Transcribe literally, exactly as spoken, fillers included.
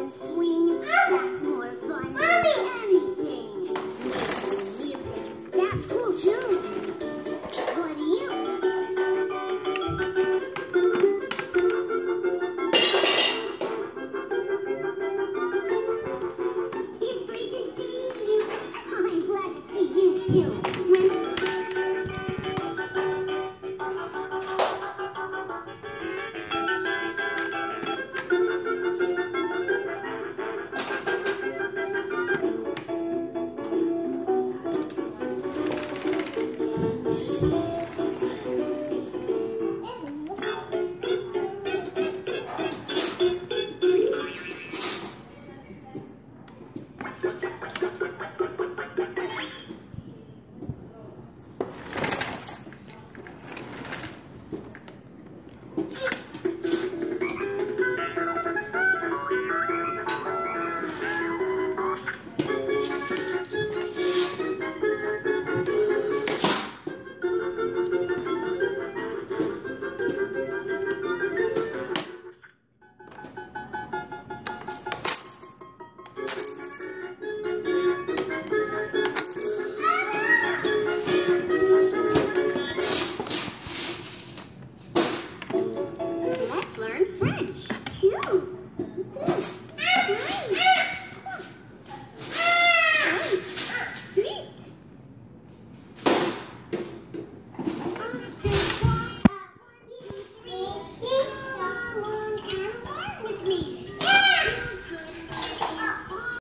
and swing, that's more fun than anything. Making music, that's cool too. What do you It's great to see you. I'm glad to see you too.